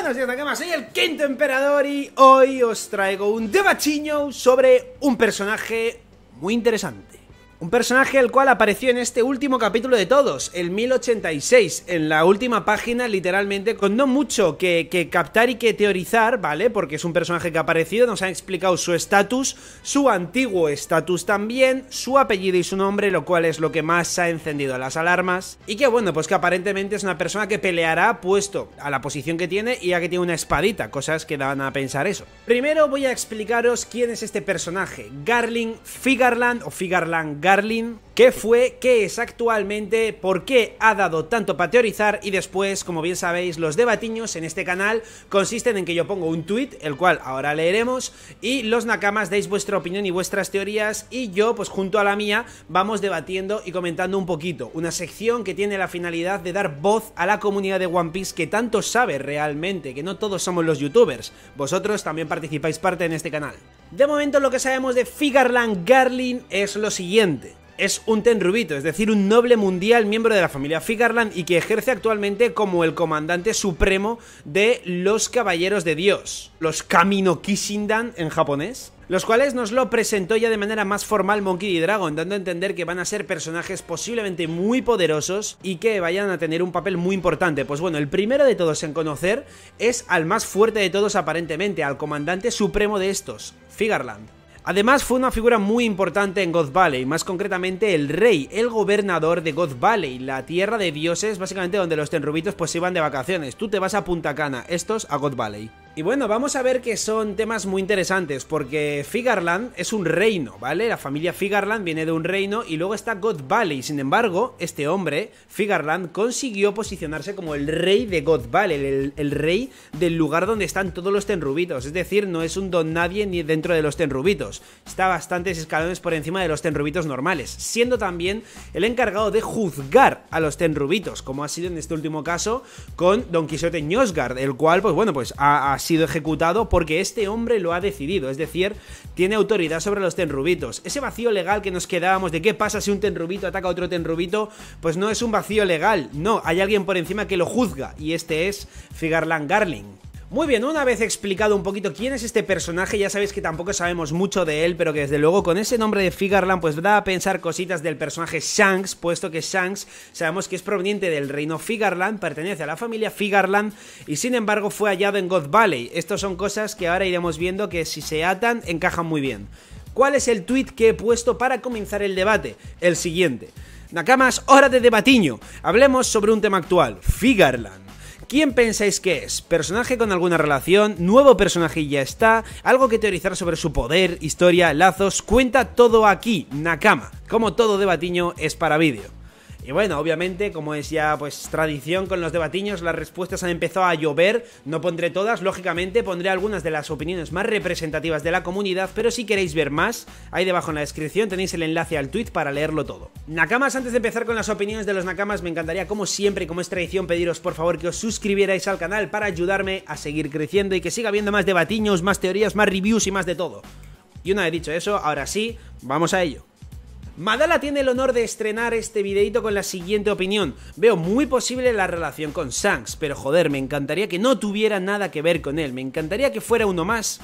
Buenos días, Nakamas, soy el Quinto Emperador y hoy os traigo un debatiño sobre un personaje muy interesante. Un personaje el cual apareció en este último capítulo de todos, el 1086, en la última página literalmente, con no mucho que captar y que teorizar, ¿vale? Porque es un personaje que ha aparecido, nos han explicado su estatus, su antiguo estatus también, su apellido y su nombre, lo cual es lo que más ha encendido las alarmas. Y que bueno, pues que aparentemente es una persona que peleará puesto a la posición que tiene y a que tiene una espadita, cosas que dan a pensar eso. Primero voy a explicaros quién es este personaje, Garling Figarland o Figarland Garling, qué fue, qué es actualmente, por qué ha dado tanto para teorizar y después, como bien sabéis, los debatiños en este canal consisten en que yo pongo un tweet, el cual ahora leeremos, y los nakamas dais vuestra opinión y vuestras teorías y yo, pues junto a la mía, vamos debatiendo y comentando un poquito. Una sección que tiene la finalidad de dar voz a la comunidad de One Piece que tanto sabe realmente, que no todos somos los youtubers, vosotros también participáis parte en este canal. De momento lo que sabemos de Figarland Garling es lo siguiente. Es un tenrubito, es decir, un noble mundial miembro de la familia Figarland y que ejerce actualmente como el comandante supremo de los Caballeros de Dios, los Kamino Kishindan en japonés, los cuales nos lo presentó ya de manera más formal Monkey D. Dragon, dando a entender que van a ser personajes posiblemente muy poderosos y que vayan a tener un papel muy importante. Pues bueno, el primero de todos en conocer es al más fuerte de todos aparentemente, al comandante supremo de estos, Figarland. Además fue una figura muy importante en God Valley, más concretamente el rey, el gobernador de God Valley, la tierra de dioses, básicamente donde los tenrubitos pues se iban de vacaciones. Tú te vas a Punta Cana, estos a God Valley. Y bueno, vamos a ver que son temas muy interesantes, porque Figarland es un reino, ¿vale? La familia Figarland viene de un reino y luego está God Valley. Sin embargo, este hombre, Figarland, consiguió posicionarse como el rey de God Valley, el rey del lugar donde están todos los tenrubitos. Es decir, no es un don nadie ni dentro de los tenrubitos. Está bastantes escalones por encima de los tenrubitos normales, siendo también el encargado de juzgar a los tenrubitos, como ha sido en este último caso con Don Quijote Ñosgard, el cual, pues bueno, pues ha sido ejecutado porque este hombre lo ha decidido, es decir, tiene autoridad sobre los tenrubitos. Ese vacío legal que nos quedábamos de qué pasa si un tenrubito ataca a otro tenrubito, pues no es un vacío legal, no, hay alguien por encima que lo juzga, y este es Figarland Garling. Muy bien, una vez explicado un poquito quién es este personaje, ya sabéis que tampoco sabemos mucho de él, pero que desde luego con ese nombre de Figarland pues da a pensar cositas del personaje Shanks, puesto que Shanks sabemos que es proveniente del reino Figarland, pertenece a la familia Figarland y sin embargo fue hallado en God Valley. Estas son cosas que ahora iremos viendo que si se atan encajan muy bien. ¿Cuál es el tweet que he puesto para comenzar el debate? El siguiente. Nakamas, hora de debatiño. Hablemos sobre un tema actual, Figarland. ¿Quién pensáis que es? ¿Personaje con alguna relación? ¿Nuevo personaje y ya está? ¿Algo que teorizar sobre su poder, historia, lazos? Cuenta todo aquí, Nakama. Como todo debatiño es para vídeo. Y bueno, obviamente, como es ya pues tradición con los debatiños, las respuestas han empezado a llover. No pondré todas, lógicamente pondré algunas de las opiniones más representativas de la comunidad, pero si queréis ver más, ahí debajo en la descripción tenéis el enlace al tweet para leerlo todo. Nakamas, antes de empezar con las opiniones de los nakamas, me encantaría, como siempre y como es tradición, pediros por favor que os suscribierais al canal para ayudarme a seguir creciendo y que siga habiendo más debatiños, más teorías, más reviews y más de todo. Y una vez dicho eso, ahora sí, vamos a ello. Madala tiene el honor de estrenar este videito con la siguiente opinión. Veo muy posible la relación con Shanks, pero joder, me encantaría que no tuviera nada que ver con él. Me encantaría que fuera uno más,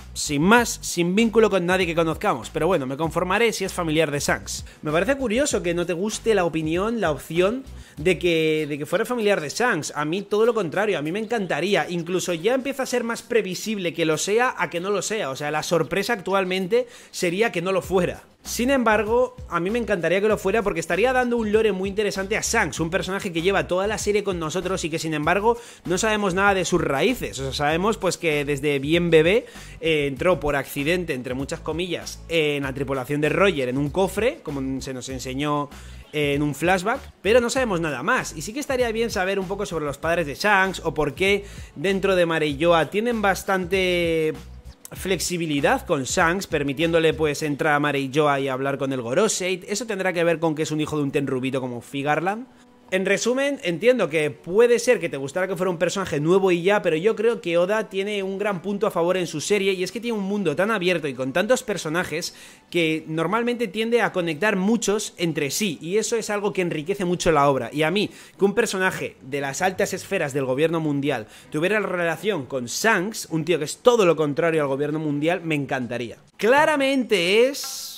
sin vínculo con nadie que conozcamos. Pero bueno, me conformaré si es familiar de Shanks. Me parece curioso que no te guste la opinión, la opción de que fuera familiar de Shanks. A mí todo lo contrario, a mí me encantaría. Incluso ya empieza a ser más previsible que lo sea a que no lo sea. O sea, la sorpresa actualmente sería que no lo fuera. Sin embargo, a mí me encantaría que lo fuera porque estaría dando un lore muy interesante a Shanks, un personaje que lleva toda la serie con nosotros y que sin embargo no sabemos nada de sus raíces. O sea, sabemos pues que desde bien bebé entró por accidente, entre muchas comillas, en la tripulación de Roger en un cofre, como se nos enseñó en un flashback, pero no sabemos nada más. Y sí que estaría bien saber un poco sobre los padres de Shanks o por qué dentro de Marelloa tienen bastante flexibilidad con Shanks, permitiéndole pues entrar a Marelloa y hablar con el Gorosei. Eso tendrá que ver con que es un hijo de un tenrubito como Figarland. En resumen, entiendo que puede ser que te gustara que fuera un personaje nuevo y ya, pero yo creo que Oda tiene un gran punto a favor en su serie, y es que tiene un mundo tan abierto y con tantos personajes que normalmente tiende a conectar muchos entre sí, y eso es algo que enriquece mucho la obra. Y a mí, que un personaje de las altas esferas del gobierno mundial tuviera relación con Shanks, un tío que es todo lo contrario al gobierno mundial, me encantaría. Claramente es...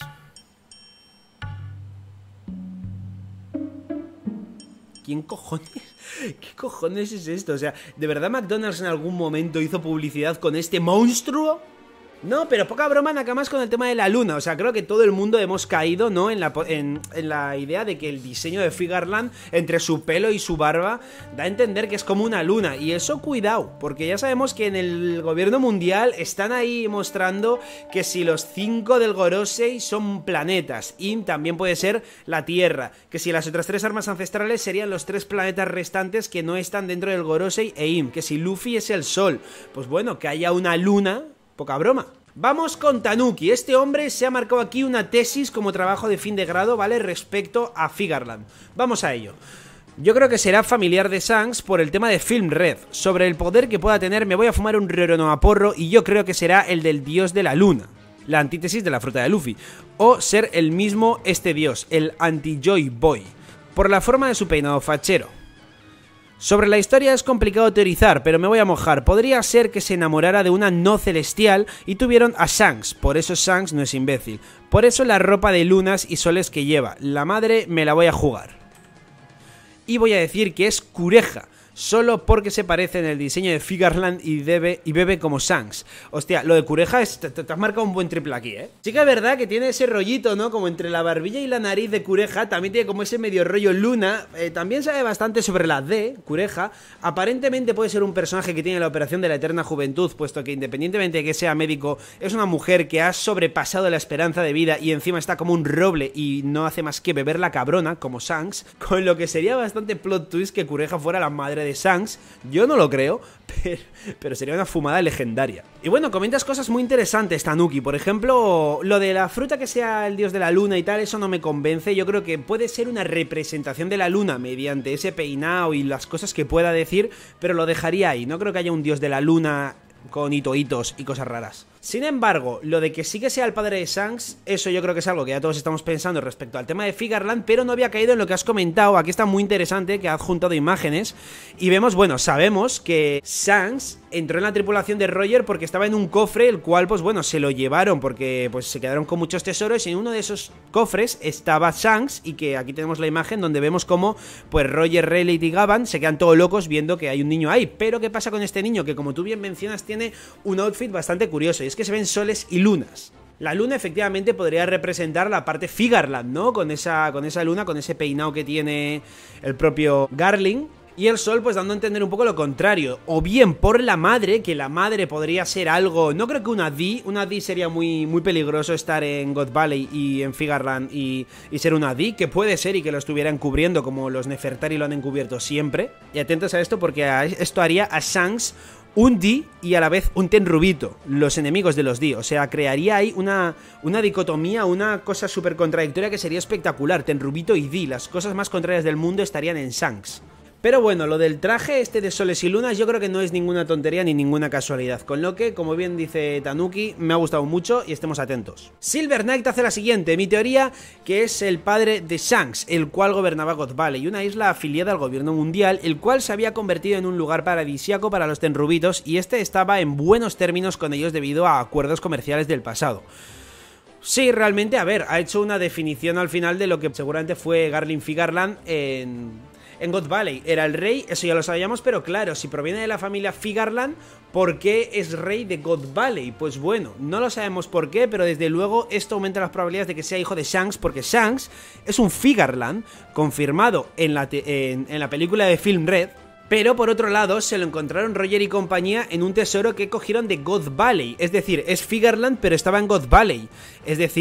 ¿Quién cojones? ¿Qué cojones es esto? O sea, ¿de verdad McDonald's en algún momento hizo publicidad con este monstruo? No, pero poca broma nada más con el tema de la luna. O sea, creo que todo el mundo hemos caído, ¿no? En la idea de que el diseño de Figarland, entre su pelo y su barba, da a entender que es como una luna. Y eso, cuidado, porque ya sabemos que en el gobierno mundial están ahí mostrando que si los 5 del Gorosei son planetas, y también puede ser la Tierra, que si las otras 3 armas ancestrales serían los 3 planetas restantes que no están dentro del Gorosei e Im, que si Luffy es el Sol, pues bueno, que haya una luna... Poca broma. Vamos con Tanuki. Este hombre se ha marcado aquí una tesis como trabajo de fin de grado, ¿vale? Respecto a Figarland. Vamos a ello. Yo creo que será familiar de Shanks por el tema de Film Red. Sobre el poder que pueda tener, me voy a fumar un Roronoa porro y yo creo que será el del dios de la luna, la antítesis de la fruta de Luffy, o ser el mismo este dios, el anti-Joy Boy, por la forma de su peinado fachero. Sobre la historia es complicado teorizar, pero me voy a mojar. Podría ser que se enamorara de una no celestial y tuvieron a Shanks, por eso Shanks no es imbécil. Por eso la ropa de lunas y soles que lleva. La madre me la voy a jugar. Y voy a decir que es Kureha, solo porque se parece en el diseño de Figarland y bebe como Shanks. Hostia, lo de Kureha te has marcado un buen triple aquí, ¿eh? Sí que es verdad que tiene ese rollito, ¿no? Como entre la barbilla y la nariz de Kureha, también tiene como ese medio rollo luna. También sabe bastante sobre la D, Kureha. Aparentemente puede ser un personaje que tiene la operación de la eterna juventud, puesto que independientemente de que sea médico, es una mujer que ha sobrepasado la esperanza de vida y encima está como un roble y no hace más que beber la cabrona, como Shanks, con lo que sería bastante plot twist que Kureha fuera la madre de Shanks. Yo no lo creo, pero sería una fumada legendaria. Y bueno, comentas cosas muy interesantes, Tanuki. Por ejemplo, lo de la fruta que sea el dios de la luna y tal, eso no me convence. Yo creo que puede ser una representación de la luna mediante ese peinado y las cosas que pueda decir, pero lo dejaría ahí. No creo que haya un dios de la luna con hitos y cosas raras. Sin embargo, lo de que sí que sea el padre de Shanks, eso yo creo que es algo que ya todos estamos pensando respecto al tema de Figarland, pero no había caído en lo que has comentado. Aquí está muy interesante, que ha adjuntado imágenes y vemos, bueno, sabemos que Shanks entró en la tripulación de Roger porque estaba en un cofre, el cual, pues bueno, se lo llevaron porque pues se quedaron con muchos tesoros, y en uno de esos cofres estaba Shanks, y que aquí tenemos la imagen donde vemos cómo pues Roger, Rayleigh y Gavan se quedan todos locos viendo que hay un niño ahí. Pero ¿qué pasa con este niño? Que, como tú bien mencionas, tiene un outfit bastante curioso, y es que se ven soles y lunas. La luna efectivamente podría representar la parte Figarland, ¿no? Con esa luna, con ese peinado que tiene el propio Garling. Y el sol pues dando a entender un poco lo contrario. O bien por la madre, que la madre podría ser algo... No creo que una D sería muy peligroso estar en God Valley y en Figarland y ser una D, que puede ser, y que lo estuvieran cubriendo como los Nefertari lo han encubierto siempre. Y atentos a esto, porque esto haría a Shanks un D y a la vez un Tenrubito, los enemigos de los D. O sea, crearía ahí una dicotomía, una cosa súper contradictoria que sería espectacular. Tenrubito y D, las cosas más contrarias del mundo estarían en Shanks. Pero bueno, lo del traje este de soles y lunas yo creo que no es ninguna tontería ni ninguna casualidad, con lo que, como bien dice Tanuki, me ha gustado mucho y estemos atentos. Silver Knight hace la siguiente: mi teoría, que es el padre de Shanks, el cual gobernaba God Valley, una isla afiliada al gobierno mundial, el cual se había convertido en un lugar paradisíaco para los Tenrubitos, y este estaba en buenos términos con ellos debido a acuerdos comerciales del pasado. Sí, realmente, a ver, ha hecho una definición al final de lo que seguramente fue Garling Figarland en God Valley. Era el rey, eso ya lo sabíamos, pero claro, si proviene de la familia Figarland, ¿por qué es rey de God Valley? Pues bueno, no lo sabemos por qué, pero desde luego esto aumenta las probabilidades de que sea hijo de Shanks, porque Shanks es un Figarland confirmado en la película de Film Red. Pero por otro lado se lo encontraron Roger y compañía en un tesoro que cogieron de God Valley. Es decir, es Figarland pero estaba en God Valley. Es decir,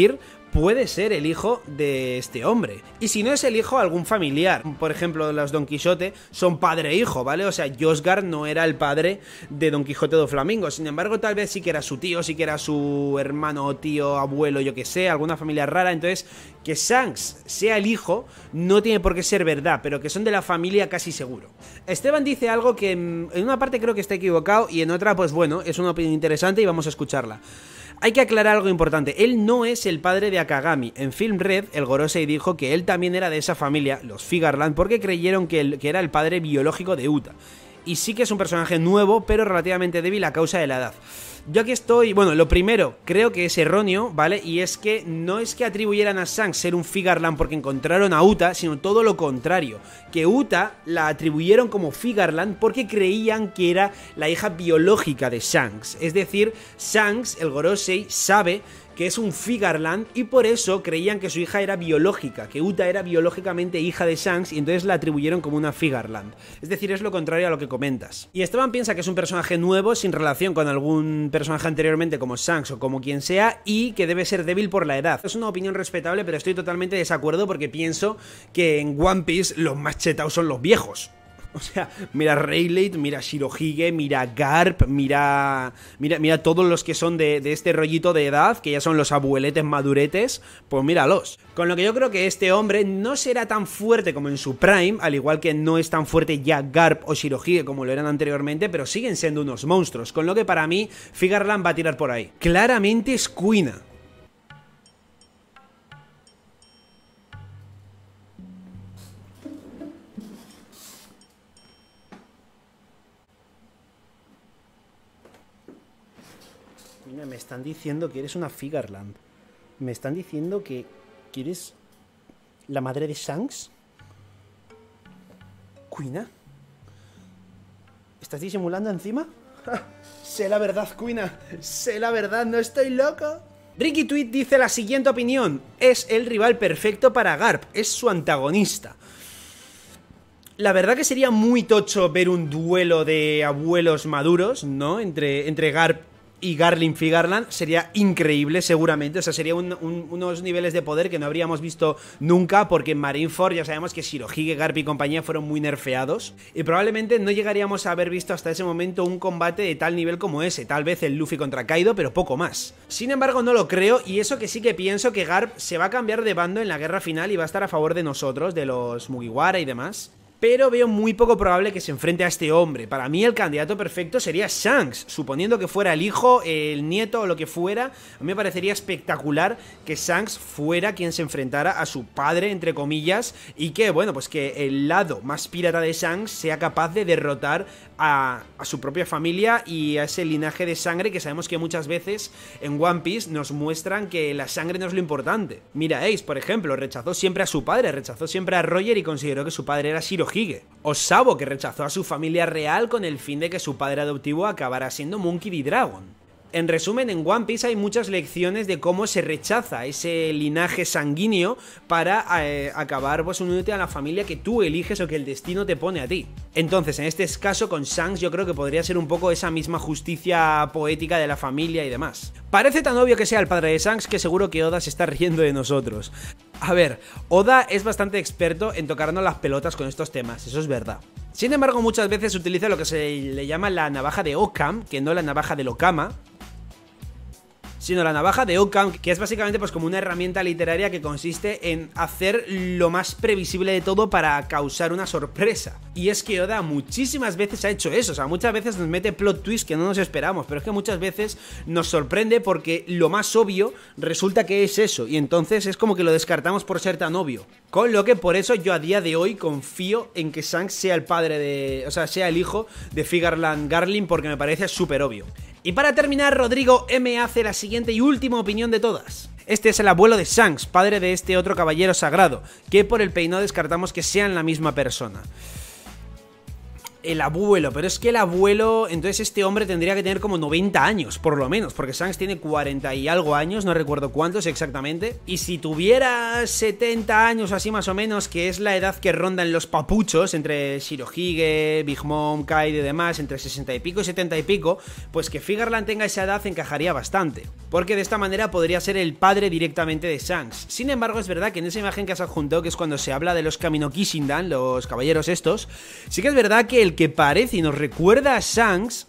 puede ser el hijo de este hombre. Y si no es el hijo, algún familiar. Por ejemplo, los Don Quijote son padre e hijo, ¿vale? O sea, Josgar no era el padre de Don Quijote do Flamingo. Sin embargo, tal vez sí que era su tío, sí que era su hermano, tío, abuelo, yo que sé, alguna familia rara. Entonces, que Shanks sea el hijo no tiene por qué ser verdad, pero que son de la familia casi seguro. Esteban dice algo que en una parte creo que está equivocado y en otra, pues bueno, es una opinión interesante y vamos a escucharla. Hay que aclarar algo importante, él no es el padre de Akagami. En Film Red, el Gorosei dijo que él también era de esa familia, los Figarland, porque creyeron que era el padre biológico de Uta. Y sí que es un personaje nuevo, pero relativamente débil a causa de la edad. Yo aquí estoy, bueno, lo primero, creo que es erróneo, ¿vale? Y es que no es que atribuyeran a Shanks ser un Figarland porque encontraron a Uta, sino todo lo contrario. Que Uta la atribuyeron como Figarland porque creían que era la hija biológica de Shanks. Es decir, Shanks, el Gorosei, sabe que es un Figarland y por eso creían que su hija era biológica, que Uta era biológicamente hija de Shanks y entonces la atribuyeron como una Figarland. Es decir, es lo contrario a lo que comentas. Y Esteban piensa que es un personaje nuevo sin relación con algún personaje anteriormente como Shanks o como quien sea y que debe ser débil por la edad. Es una opinión respetable, pero estoy totalmente de desacuerdo porque pienso que en One Piece los más chetados son los viejos. O sea, mira Rayleigh, mira Shirohige, mira Garp, mira todos los que son de este rollito de edad, que ya son los abueletes maduretes, pues míralos. Con lo que yo creo que este hombre no será tan fuerte como en su prime, al igual que no es tan fuerte ya Garp o Shirohige como lo eran anteriormente, pero siguen siendo unos monstruos, con lo que para mí Figarland va a tirar por ahí. Claramente es Kuina. Me están diciendo que eres una Figarland. Me están diciendo que eres la madre de Shanks. ¿Kuina? ¿Estás disimulando encima? Sé la verdad, Kuina. Sé la verdad, no estoy loco. Ricky Tweet dice la siguiente opinión. Es el rival perfecto para Garp. Es su antagonista. La verdad que sería muy tocho ver un duelo de abuelos maduros, ¿no? Entre Garp y Garling Figarland. Sería increíble seguramente, o sea, sería unos niveles de poder que no habríamos visto nunca, porque en Marineford ya sabemos que Shirohige, Garp y compañía fueron muy nerfeados y probablemente no llegaríamos a haber visto hasta ese momento un combate de tal nivel como ese, tal vez el Luffy contra Kaido, pero poco más. Sin embargo no lo creo, y eso que sí que pienso que Garp se va a cambiar de bando en la guerra final y va a estar a favor de nosotros, de los Mugiwara y demás. Pero veo muy poco probable que se enfrente a este hombre. Para mí el candidato perfecto sería Shanks. Suponiendo que fuera el hijo, el nieto o lo que fuera, a mí me parecería espectacular que Shanks fuera quien se enfrentara a su padre, entre comillas, y que, bueno, pues que el lado más pirata de Shanks sea capaz de derrotar a su propia familia y a ese linaje de sangre que sabemos que muchas veces en One Piece nos muestran que la sangre no es lo importante. Mira, Ace, por ejemplo, rechazó siempre a su padre, rechazó siempre a Roger y consideró que su padre era Shirohige. O Sabo, que rechazó a su familia real con el fin de que su padre adoptivo acabara siendo Monkey D. Dragon. En resumen, en One Piece hay muchas lecciones de cómo se rechaza ese linaje sanguíneo para acabar pues uniéndote a la familia que tú eliges o que el destino te pone a ti. Entonces, en este caso con Shanks yo creo que podría ser un poco esa misma justicia poética de la familia y demás. Parece tan obvio que sea el padre de Shanks que seguro que Oda se está riendo de nosotros. A ver, Oda es bastante experto en tocarnos las pelotas con estos temas, eso es verdad. Sin embargo, muchas veces utiliza lo que se le llama la navaja de Occam, que no la navaja de Okama, sino la navaja de Occam, que es básicamente pues como una herramienta literaria que consiste en hacer lo más previsible de todo para causar una sorpresa. Y es que Oda muchísimas veces ha hecho eso, o sea, muchas veces nos mete plot twist que no nos esperamos, pero es que muchas veces nos sorprende porque lo más obvio resulta que es eso, y entonces es como que lo descartamos por ser tan obvio. Con lo que por eso yo a día de hoy confío en que Shanks sea el padre de... o sea, sea el hijo de Figarland Garling, porque me parece súper obvio. Y para terminar, Rodrigo M hace la siguiente y última opinión de todas. Este es el abuelo de Shanks, padre de este otro caballero sagrado, que por el peinado descartamos que sean la misma persona. el abuelo, pero es que el abuelo, entonces este hombre tendría que tener como 90 años, por lo menos, porque Shanks tiene 40 y algo años, no recuerdo cuántos exactamente, y si tuviera 70 años así más o menos, que es la edad que rondan los papuchos, entre Shirohige, Big Mom, Kaido y demás, entre 60 y pico y 70 y pico, pues que Figure Land tenga esa edad encajaría bastante, porque de esta manera podría ser el padre directamente de Shanks. Sin embargo, es verdad que en esa imagen que has adjuntado, que es cuando se habla de los Kamino Kishindan, los caballeros estos, sí que es verdad que el que parece y nos recuerda a Shanks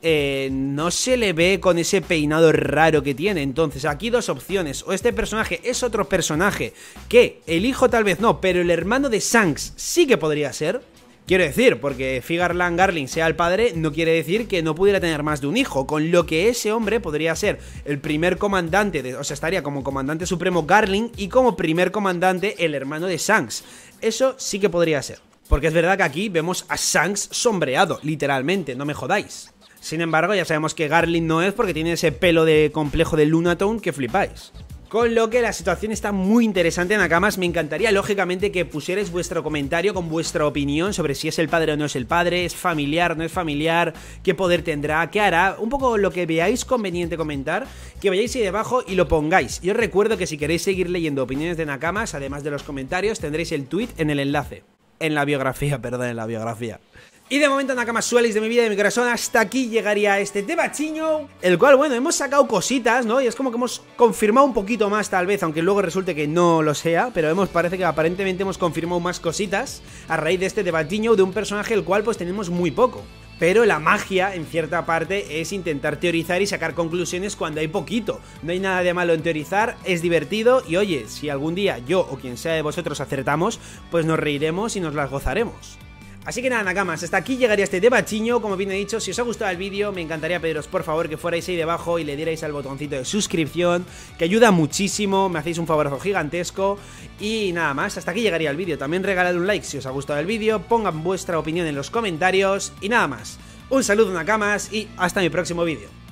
no se le ve con ese peinado raro que tiene. Entonces aquí dos opciones: o este personaje es otro personaje que el hijo tal vez no, pero el hermano de Shanks sí que podría ser. Quiero decir, porque Figure Land Garling sea el padre no quiere decir que no pudiera tener más de un hijo, con lo que ese hombre podría ser el primer comandante, o sea, estaría como comandante supremo Garling y como primer comandante el hermano de Shanks. Eso sí que podría ser. Porque es verdad que aquí vemos a Shanks sombreado, literalmente, no me jodáis. Sin embargo, ya sabemos que Garling no es, porque tiene ese pelo de complejo de Lunatone que flipáis. Con lo que la situación está muy interesante, Nakamas. Me encantaría, lógicamente, que pusierais vuestro comentario con vuestra opinión sobre si es el padre o no es el padre, es familiar, no es familiar, qué poder tendrá, qué hará, un poco lo que veáis conveniente comentar, que vayáis ahí debajo y lo pongáis. Y os recuerdo que si queréis seguir leyendo opiniones de Nakamas, además de los comentarios, tendréis el tweet en el enlace. En la biografía, perdón, en la biografía. Y de momento, Nakamas suelis de mi vida y de mi corazón, hasta aquí llegaría este debachiño, el cual, bueno, hemos sacado cositas, ¿no? Y es como que hemos confirmado un poquito más, tal vez, aunque luego resulte que no lo sea, pero parece que aparentemente hemos confirmado más cositas a raíz de este debachiño de un personaje el cual pues tenemos muy poco. Pero la magia, en cierta parte, es intentar teorizar y sacar conclusiones cuando hay poquito. No hay nada de malo en teorizar, es divertido y oye, si algún día yo o quien sea de vosotros acertamos, pues nos reiremos y nos las gozaremos. Así que nada, Nakamas, hasta aquí llegaría este debachiño. Como bien he dicho, si os ha gustado el vídeo, me encantaría pediros por favor que fuerais ahí debajo y le dierais al botoncito de suscripción, que ayuda muchísimo, me hacéis un favorazo gigantesco. Y nada más, hasta aquí llegaría el vídeo. También regalad un like si os ha gustado el vídeo, pongan vuestra opinión en los comentarios y nada más. Un saludo, Nakamas, y hasta mi próximo vídeo.